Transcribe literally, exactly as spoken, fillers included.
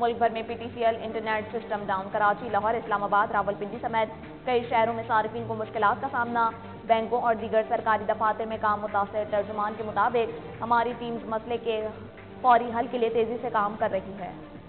मुल्क भर में P T C L internet system down. Karachi, Lahore, Islamabad, Rawalpindi समेत कई शहरों में सार्फिन को मुश्किलात का सामना। बैंकों और दीगर सरकारी दफातर में काम मुतासर। तर्जुमान के मुताबिक हमारी टीम मसले के फौरी हल के लिए तेजी से काम कर रही है।